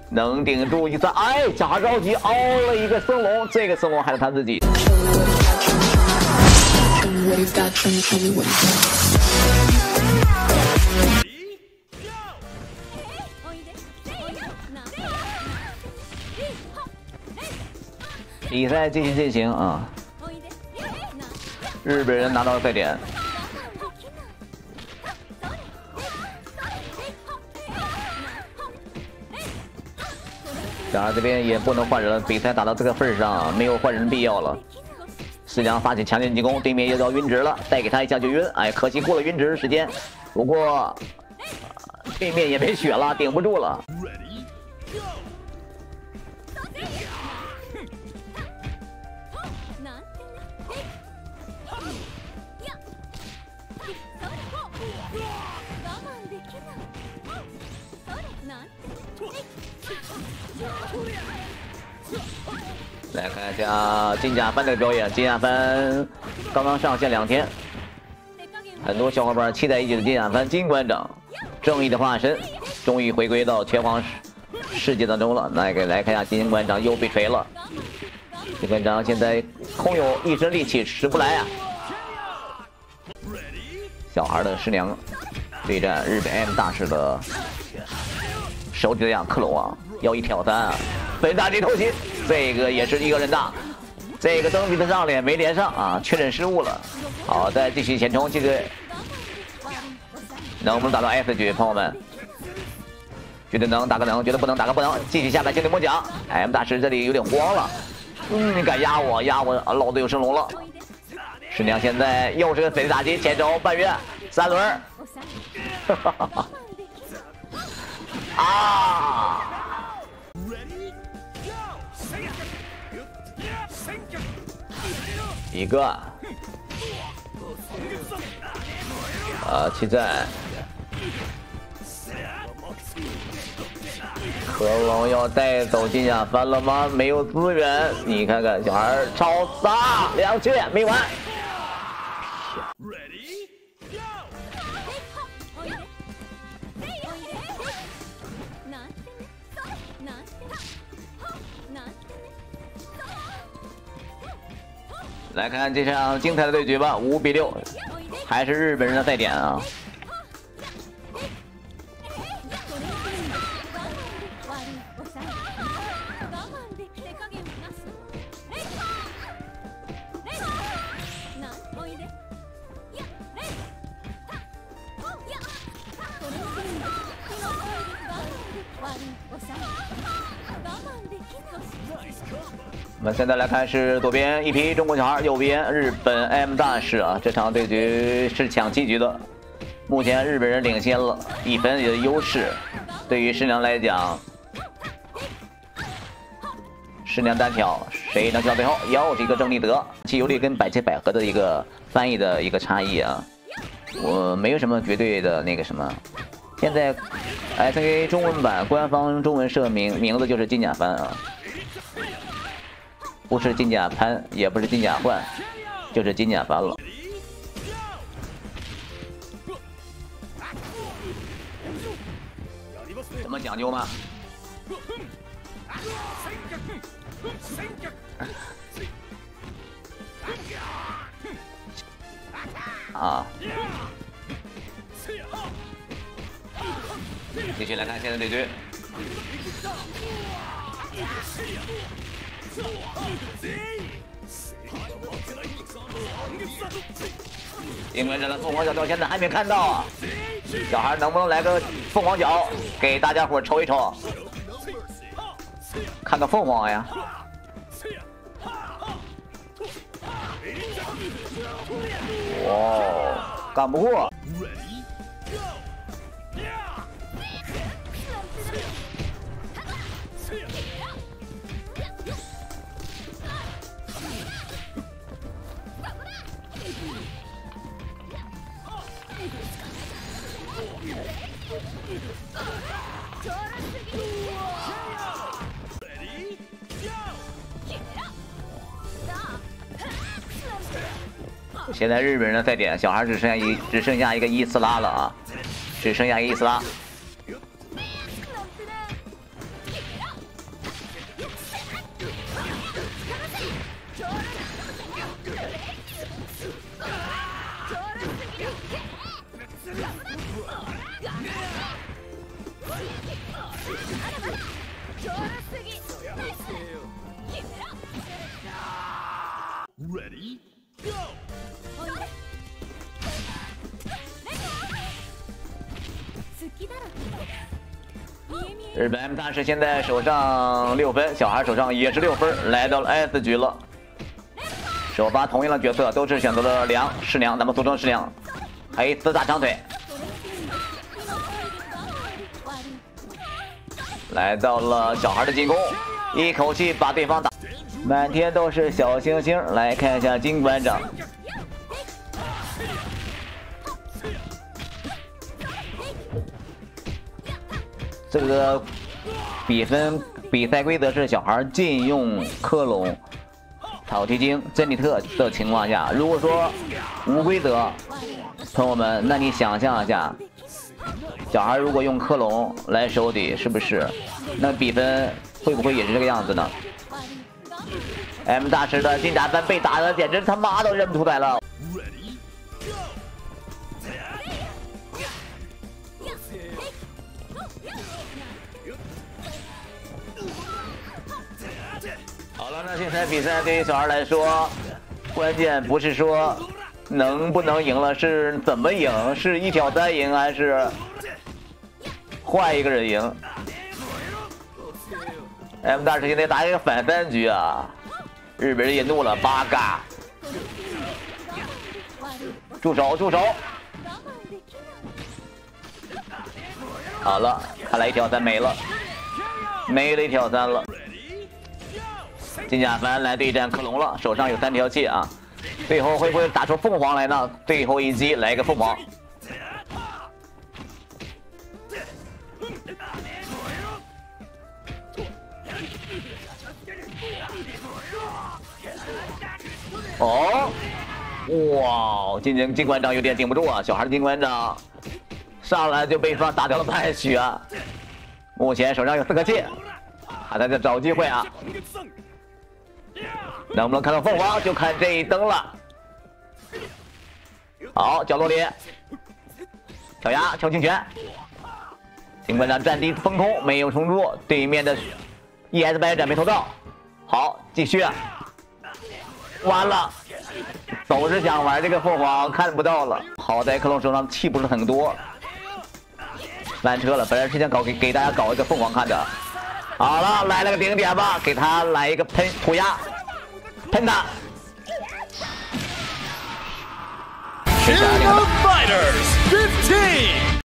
能顶住一次，哎，小孩着急凹了一个升龙，这个升龙还是他自己。比赛继续进行啊！日本人拿到了赛点。小孩这边也不能换人，比赛打到这个份上，没有换人必要了。石良发起强烈进攻，对面又要晕直了，再给他一下就晕。哎，可惜过了晕直时间，不过对面也没血了，顶不住了。来看一下金甲帆的表演。金甲帆刚刚上线2天，很多小伙伴期待已久的金甲帆金馆长，正义的化身，终于回归到拳皇世界当中了。来看一下金馆长又被锤了。金馆长现在空有一身力气，使不来啊！小孩的师娘对战日本 M 大师的手指两克隆啊，要一挑3，本大击偷袭，这个也是一个人大，这个登比的上脸没连上啊，确认失误了。好，再继续前冲，这个能不能打到 S 局？朋友们，觉得能打个能，觉得不能打个不能，继续下来精灵魔甲。M 大师这里有点慌了，你敢压我，老子有升龙了。师娘现在又是个贼打击，前手半月3轮，啊！一个，七战，克隆要带走金甲帆了吗？没有资源，你看看小孩超杀2圈没完。来看这场精彩的对决吧，5比6，还是日本人的赛点啊。我们现在来看是左边一批中国小孩，右边日本 M 大师啊。这场对决是抢7局的，目前日本人领先了1分的优势。对于师娘来讲，师娘单挑，谁能挑最后？又是一个郑立德，其有力跟百切百合的一个翻译的一个差异啊。我没有什么绝对的那个什么。现在 SNK 中文版官方中文社名字就是金甲帆啊。不是金甲潘，也不是金甲焕，就是金甲帆了。怎么讲究吗？啊！继续来看现在对决。应该这个凤凰脚到现在还没看到啊！小孩能不能来个凤凰脚给大家伙瞅一瞅？看个凤凰呀！哇，干不过！现在日本人的赛点，小孩只剩下一个伊斯拉了啊，只剩下一个伊斯拉。 日本 M 大师现在手上6分，小孩手上也是6分，来到了 S 局了。首发同样的角色，都是选择了师娘，咱们俗称师娘，黑丝大长腿。来到了小孩的进攻，一口气把对方打，满天都是小星星。来看一下金馆长。 这个比赛规则是小孩禁用克隆、草剃精、珍妮特的情况下，如果说无规则，朋友们，那你想象一下，小孩如果用克隆来手底，是不是那比分会不会也是这个样子呢 ？M 大师的金甲三被打的简直他妈都认不出来了。 好了，那现在比赛对于小孩来说，关键不是说能不能赢了，是怎么赢，是1挑3赢，还是换一个人赢 ？M 大师现在打一个反3局啊，日本人也怒了，八嘎！住手，住手！好了，看来1挑3没了，没了1挑3了。 金甲凡来对战克隆了，手上有3条气啊！最后会不会打出凤凰来呢？最后一击来个凤凰！哦，哇！金馆长有点顶不住啊！小孩的金馆长上来就被对方打掉了半血啊！目前手上有4个气，还在找机会啊！ 能不能看到凤凰，就看这一灯了。好，角落里，小牙敲清拳，金馆长战地封空，没有冲出，对面的 ES 白斩没投到。好，继续，完了，总是想玩这个凤凰，看不到了。好在克隆手上气不是很多，翻车了。本来是想给大家搞一个凤凰看的。好了，来了个顶点吧，给他来一个涂鸦。 喷他！ King of Fighters 15.